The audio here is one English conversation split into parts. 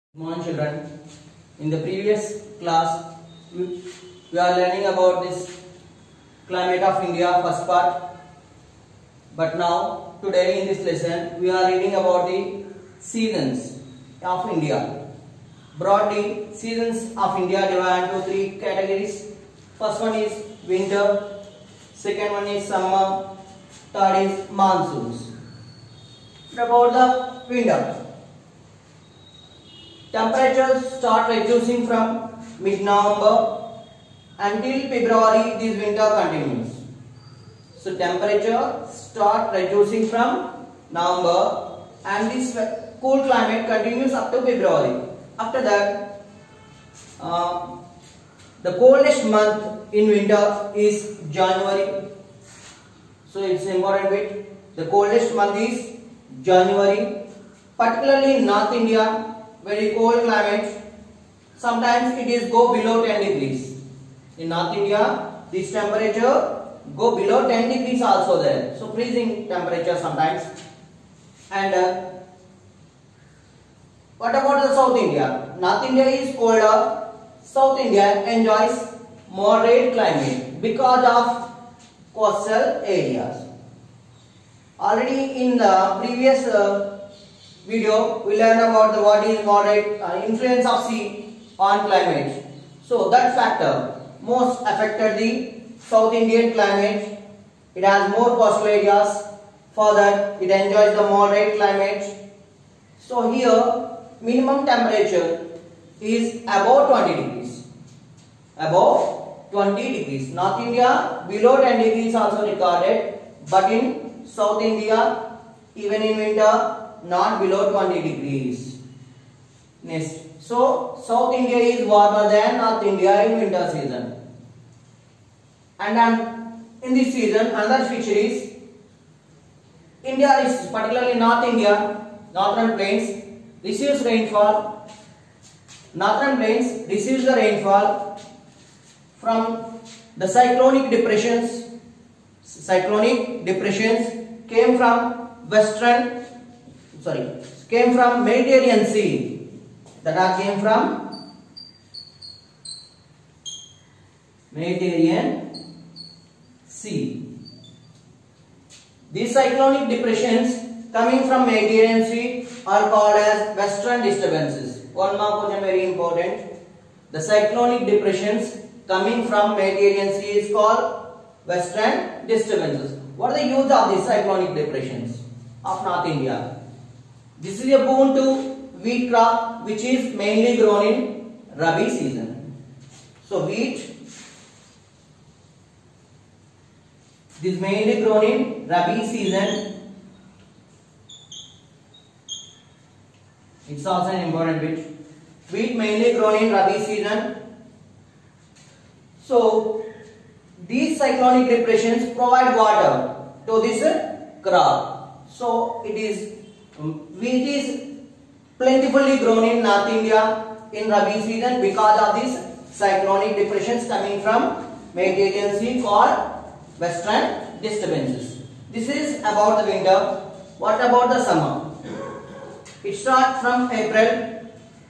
Good morning, children. In the previous class, we are learning about this climate of India, first part. But now, today in this lesson, we are reading about the seasons of India. Broadly, seasons of India divide into three categories. First one is winter, second one is summer, third is monsoons. About the winter. Temperatures start reducing from mid-November until February. This winter continues. So temperature start reducing from November and this cool climate continues up to February. After that, the coldest month in winter is January. So it's important bit. The coldest month is January, particularly in North India. Very cold climate. Sometimes it is go below 10 degrees. In North India, this temperature go below 10 degrees also there. So freezing temperature sometimes. And what about the South India? North India is colder. South India enjoys moderate climate because of coastal areas. Already in the previous video we learned about what is moderate influence of sea on climate. So that factor most affected the South Indian climate. It has more coastal areas, for that it enjoys the moderate climate. So here minimum temperature is above 20 degrees. Above 20 degrees. North India below 10 degrees also recorded, but in South India even in winter not below 20 degrees. Next, so South India is warmer than North India in winter season. And in this season, another feature is India is particularly North India, northern plains receives rainfall. Northern plains receives the rainfall from the cyclonic depressions. Cyclonic depressions came from came from Mediterranean Sea. Came from Mediterranean Sea. These cyclonic depressions coming from Mediterranean Sea are called as western disturbances. One more question very important. The cyclonic depressions coming from Mediterranean Sea is called western disturbances. What is the use of these cyclonic depressions of North India? This is a boon to wheat crop, which is mainly grown in Rabi season. So wheat, this is mainly grown in Rabi season. It's also an important bit. Wheat mainly grown in Rabi season. So these cyclonic depressions provide water to this crop. So wheat is plentifully grown in North India in Rabi season because of these cyclonic depressions coming from Mediterranean Sea called western disturbances. This is about the winter. What about the summer? It starts from April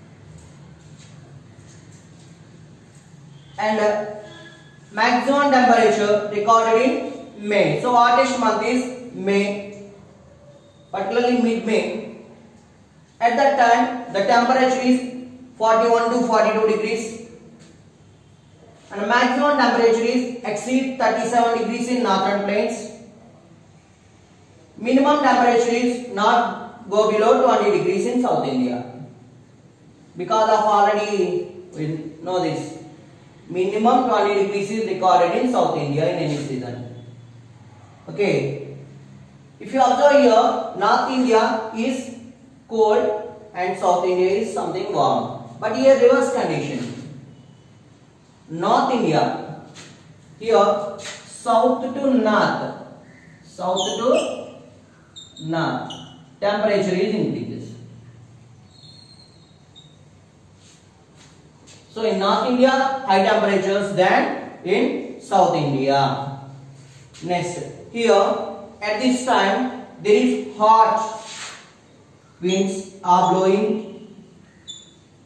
and maximum temperature recorded in May. So hottest month is May, particularly mid-May. At that time the temperature is 41 to 42 degrees and the maximum temperature is exceed 37 degrees in northern plains. Minimum temperature is not go below 20 degrees in South India. Because of already we know this, minimum 20 degrees is recorded in South India in any season. Okay. If you observe here, North India is cold and South India is something warm. But here reverse condition. North India, here south to north, temperature is increases. So in North India, high temperatures than in South India. Next, here at this time there is hot winds are blowing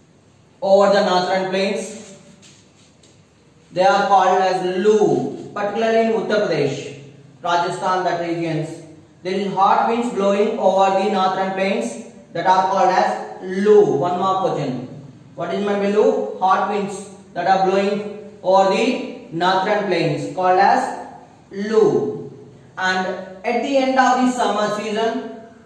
over the northern plains. They are called as Lu, particularly in Uttar Pradesh, Rajasthan, that regions. There is hot winds blowing over the northern plains that are called as Lu. One more question. What is meant by Lu? Hot winds that are blowing over the northern plains called as Lu. And at the end of the summer season,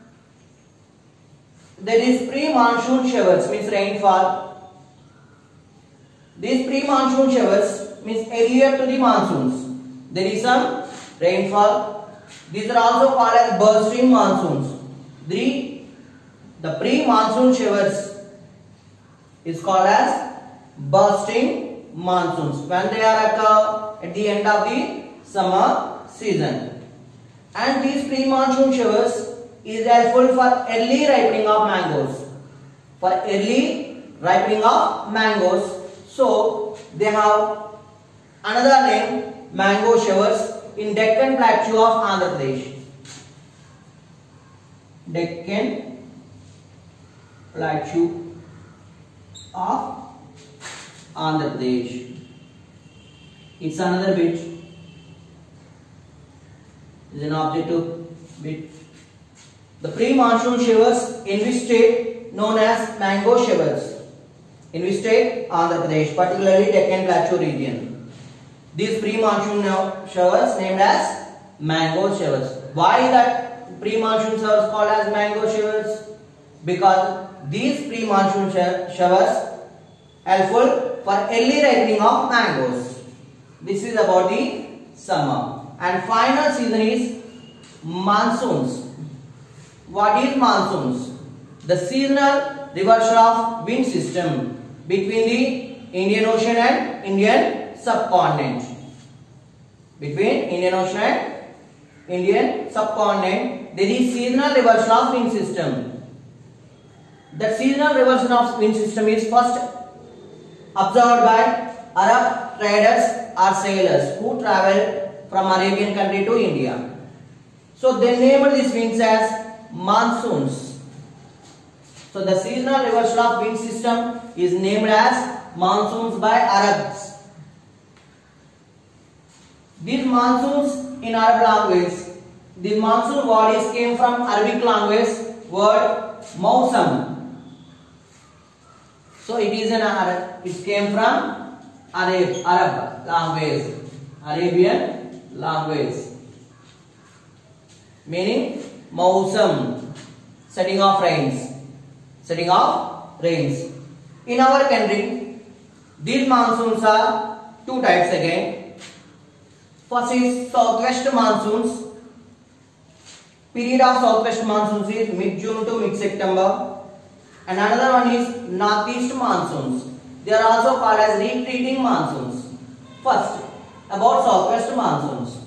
there is pre-monsoon showers, means rainfall. These pre-monsoon showers means earlier to the monsoons. There is some rainfall. These are also called as bursting monsoons. The pre-monsoon showers is called as bursting monsoons when they are occur at the end of the summer season. And these pre-monsoon showers is helpful for early ripening of mangoes. For early ripening of mangoes. So they have another name, mango showers, in Deccan Plateau of Andhra Pradesh. Deccan Plateau of Andhra Pradesh. It's another bit. Is an objective bit. The pre-monsoon showers in which state known as mango showers. In which state? Andhra Pradesh, particularly Deccan Plateau region. These pre-monsoon showers named as mango showers. Why that pre-monsoon showers called as mango showers? Because these pre-monsoon showers helpful for early ripening of mangoes. This is about the summer. And final season is monsoons. What is monsoons? The seasonal reversal of wind system between the Indian Ocean and Indian subcontinent. Between Indian Ocean and Indian subcontinent, there is seasonal reversal of wind system. That seasonal reversal of wind system is first observed by Arab traders or sailors who traveled from Arabian country to India. So they named these winds as monsoons. So the seasonal reversal of wind system is named as monsoons by Arabs. These monsoons in Arab language, the monsoon word is came from Arabic language word mausam. So it is an Arab. It came from Arab language, Arabian language, meaning mausam, setting of rains, setting of rains. In our country, these monsoons are two types again. First is southwest monsoons. Period of southwest monsoons is mid-June to mid-September. And another one is northeast monsoons. They are also called as retreating monsoons. First, about southwest monsoons.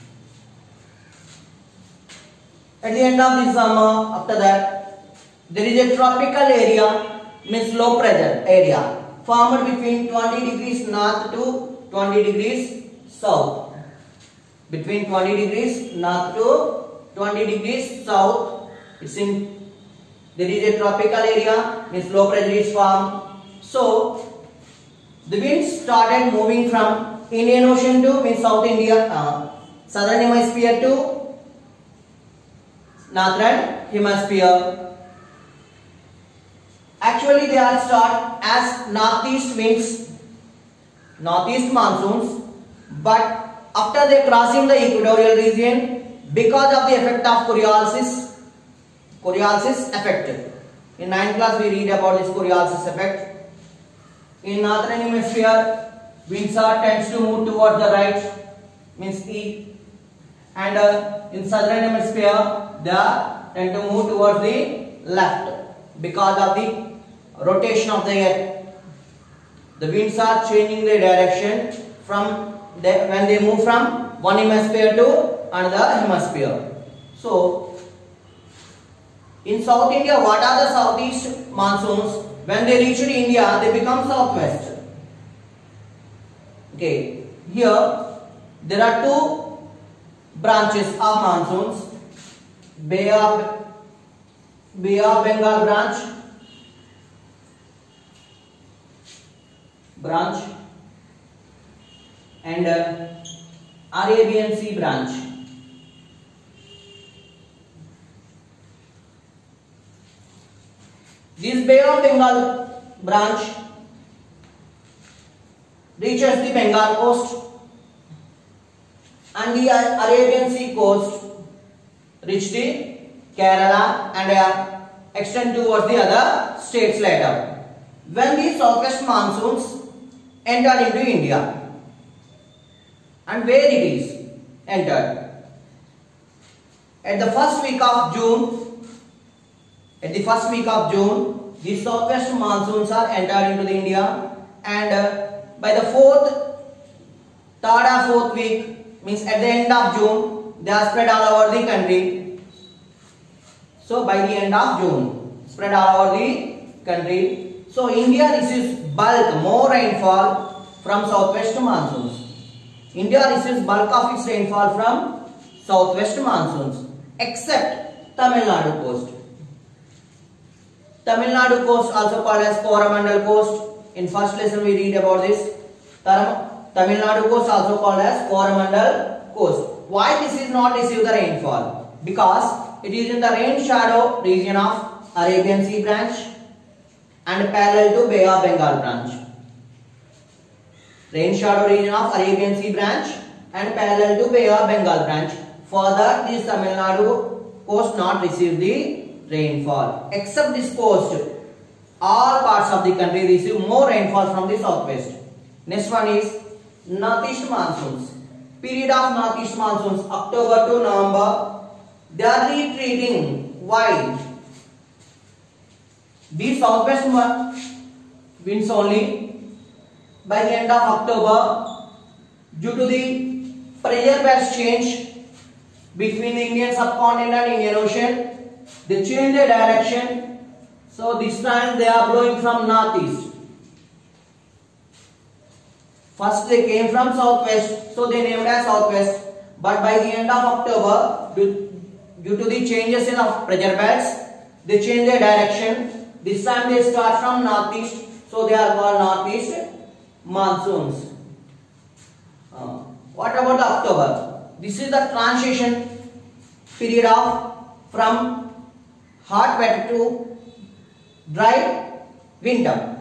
At the end of the summer, after that, there is a tropical area, means low pressure area, formed between 20 degrees north to 20 degrees south. Between 20 degrees north to 20 degrees south, there is a tropical area, means low pressure is formed. So the winds started moving from Indian Ocean to means South India, southern hemisphere to northern hemisphere. Actually, they are start as northeast winds, northeast monsoons, but after they crossing the equatorial region, because of the effect of Coriolis effect. In 9th class we read about this Coriolis effect. In northern hemisphere, winds tends to move towards the right, means E, and in southern hemisphere they tend to move towards the left because of the rotation of the earth. The winds are changing their direction when they move from one hemisphere to another hemisphere. So in South India, what are the southeast monsoons? When they reach India, they become southwest. Okay, here there are two branches of monsoons: Bay of Bengal branch branch and Arabian Sea branch. This Bay of Bengal branch reaches the Bengal coast and the Arabian Sea coast reach the Kerala and extend towards the other states later. When the southwest monsoons entered into India, and where it is entered at the first week of June. At the first week of June, the southwest monsoons are entered into the India, and by the third or fourth week, means at the end of June, they are spread all over the country. So by the end of June, spread all over the country. So India receives bulk more rainfall from southwest monsoons. India receives bulk of its rainfall from southwest monsoons, except Tamil Nadu coast. Tamil Nadu coast, also called as Coromandel coast. In first lesson we read about this. Tamil Nadu coast, also called as Coromandel coast. Why this is not receive the rainfall? Because it is in the rain shadow region of Arabian Sea branch and parallel to Bay of Bengal branch. Rain shadow region of Arabian Sea branch and parallel to Bay of Bengal branch. Further, this Tamil Nadu coast not receive the rainfall. Except this coast, all parts of the country receive more rainfall from the southwest. Next one is northeast monsoons. Period of northeast monsoons, October to November. They are retreating. Why? These southwest winds only by the end of October, due to the pressure belts change between the Indian subcontinent and Indian Ocean, they change their direction. So this time they are blowing from northeast. First they came from southwest, so they named as southwest. But by the end of October, due to the changes in of pressure belts, they change their direction. This time they start from northeast, so they are called northeast monsoons. What about the October? This is the transition period of from hot weather to dry winter.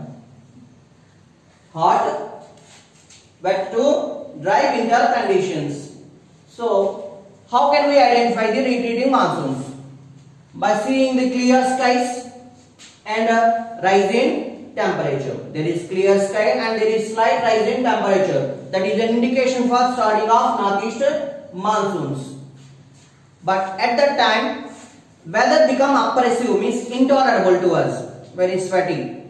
Hot wet to dry winter conditions. So how can we identify the retreating monsoons? By seeing the clear skies and rise in temperature. There is clear sky and there is slight rise in temperature. That is an indication for starting of northeast monsoons. But at that time, weather become oppressive, means intolerable to us, very sweaty.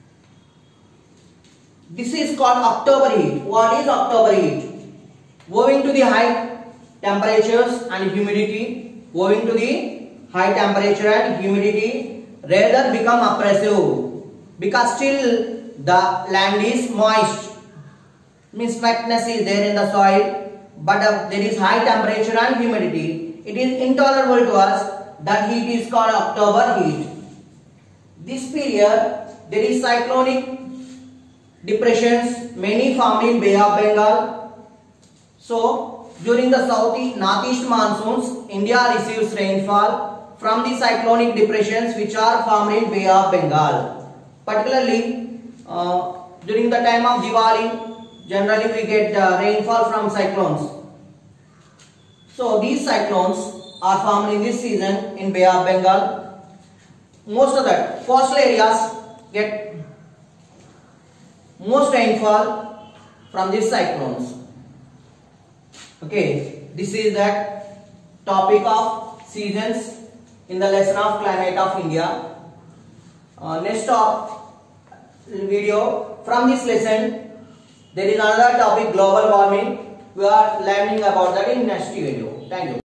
This is called October heat. What is October heat? Owing to the high temperatures and humidity, owing to the high temperature and humidity, rather become oppressive. Because still the land is moist, means wetness is there in the soil, but there is high temperature and humidity. It is intolerable to us. That heat is called October heat. This period there is cyclonic depressions, many formed in Bay of Bengal. So during the northeast monsoons, India receives rainfall from the cyclonic depressions which are formed in Bay of Bengal. Particularly during the time of Diwali, generally we get rainfall from cyclones. So these cyclones are formed in this season in Bay of Bengal. Most of the coastal areas get most rainfall from these cyclones. Okay, this is that topic of seasons in the lesson of climate of India. Next video from this lesson, there is another topic, global warming. We are learning about that in next video. Thank you.